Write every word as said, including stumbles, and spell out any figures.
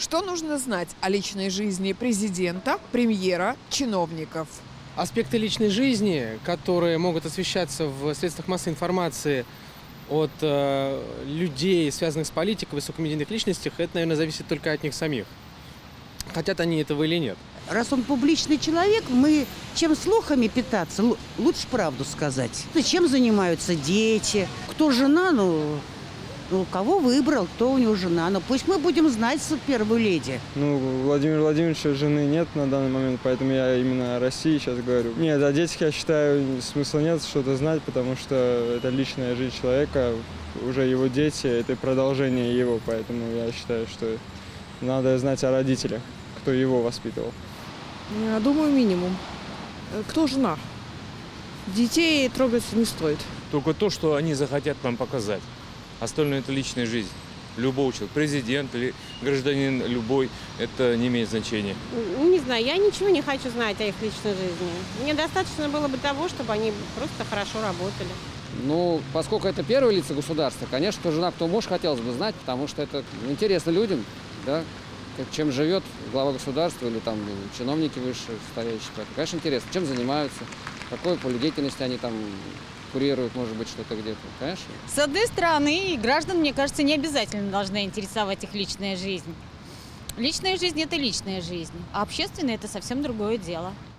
Что нужно знать о личной жизни президента, премьера, чиновников? Аспекты личной жизни, которые могут освещаться в средствах массовой информации от э, людей, связанных с политикой, высокомедийных личностях, это, наверное, зависит только от них самих. Хотят они этого или нет. Раз он публичный человек, мы чем слухами питаться, лучше правду сказать. Чем занимаются дети, кто жена, ну, ну, кого выбрал, кто у него жена. Но пусть мы будем знать первую леди. Ну, Владимира Владимировича жены нет на данный момент, поэтому я именно о России сейчас говорю. Нет, о детях, я считаю, смысла нет что-то знать, потому что это личная жизнь человека, уже его дети, это продолжение его, поэтому я считаю, что надо знать о родителях, кто его воспитывал. Я думаю, минимум. Кто жена? Детей трогать не стоит. Только то, что они захотят нам показать. Остальное – это личная жизнь. Любого человека, президент или гражданин любой, это не имеет значения. Не знаю, я ничего не хочу знать о их личной жизни. Мне достаточно было бы того, чтобы они просто хорошо работали. Ну, поскольку это первые лица государства, конечно, кто жена, кто муж, хотелось бы знать, потому что это интересно людям, да, чем живет глава государства или там чиновники высшие стоящие. Конечно, интересно, чем занимаются, какой поле деятельности они там курируют, может быть, что-то где-то, конечно. С одной стороны, граждан, мне кажется, не обязательно должна интересовать их личная жизнь. Личная жизнь – это личная жизнь, а общественная – это совсем другое дело.